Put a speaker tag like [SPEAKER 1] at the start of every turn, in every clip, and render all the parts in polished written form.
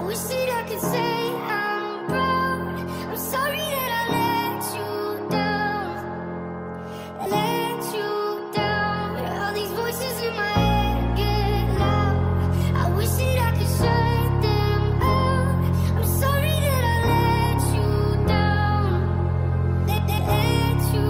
[SPEAKER 1] wish that I could say I'm proud. I'm sorry that I let you down. Let you down. All these voices in my head get loud. I wish that I could shut them out. I'm sorry that I let you down. Let you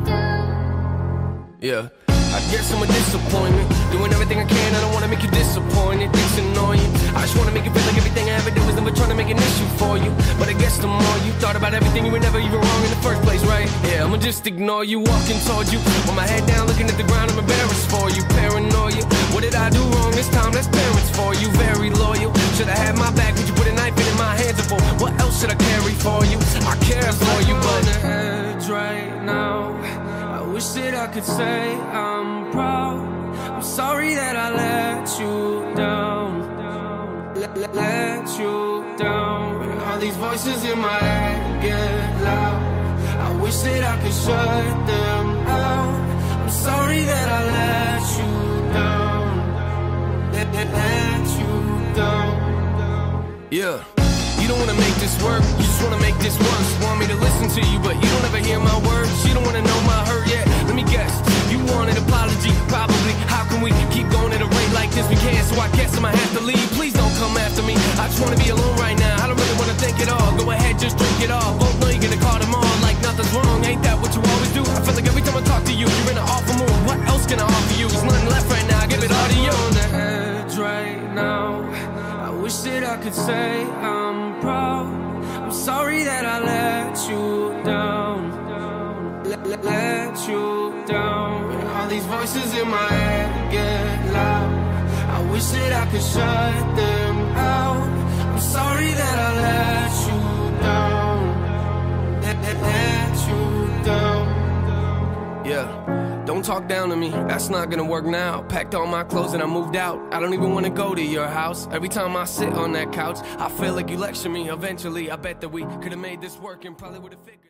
[SPEAKER 1] down.
[SPEAKER 2] Yeah, I guess I'm a disappointment. Doing everything I can, I don't wanna make you disappointed. It's annoying. I just wanna make it feel like everything I ever did was never trying to make an issue for you. But I guess the more you thought about everything, you were never even wrong in the first place, right? Yeah, I'ma just ignore you, walking towards you with my head down, looking at the ground. I'm embarrassed for you, paranoia. What did I do wrong this time? That's parents for you, very loyal. Should I have my back? Would you put a knife in my hands? For what else should I carry for you? I care for you, but on the edge right now. I wish that I could say I'm proud. I'm sorry that I let you down. Let you down. All these voices in my head get loud. I wish that I could shut them out. I'm sorry that I let you down. Let you down. Yeah. You don't wanna make this work, you just wanna make this worse. Want me to listen to you, but you don't ever hear my words. You don't wanna know my hurt yet. Let me guess, you want an apology, probably. How can we keep going at a rate like this? We can't, so I guess I'ma have to leave. Please don't come after me. I just wanna be alone right now. I don't really wanna think at all. Go ahead, just drink it all. Both know you're gonna call them all like nothing's wrong. Ain't that what you always do? I feel like every time I talk to you, you're in an awful mood. What else can I offer you? There's nothing left right now. I give it all to you. On the edge right now. I wish that I could say I'm proud. I'm sorry that I let you down. Let you down. All these voices in my head get loud. I wish that I could shut them out. I'm sorry that I let you down. Let you down. Yeah. Don't talk down to me, that's not gonna work now. Packed all my clothes and I moved out. I don't even wanna go to your house. Every time I sit on that couch, I feel like you lecture me. Eventually, I bet that we could've made this work and probably would've figured